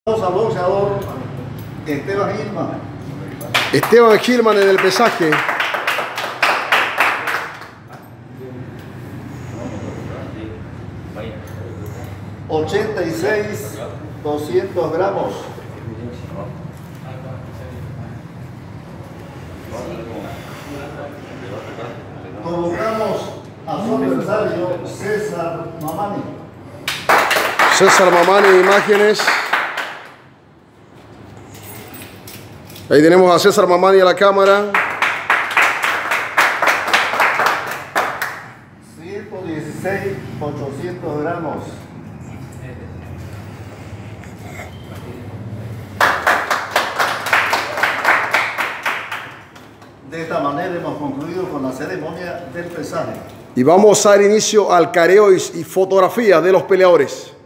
Al boxeador Esteban Gilman. Esteban Gilman en el pesaje. $86,200 gramos. Convocamos a su adversario César Mamani. César Mamani, imágenes. Ahí tenemos a César Mamani a la cámara. 116,800 gramos. De esta manera hemos concluido con la ceremonia del pesaje. Y vamos a dar inicio al careo y fotografía de los peleadores.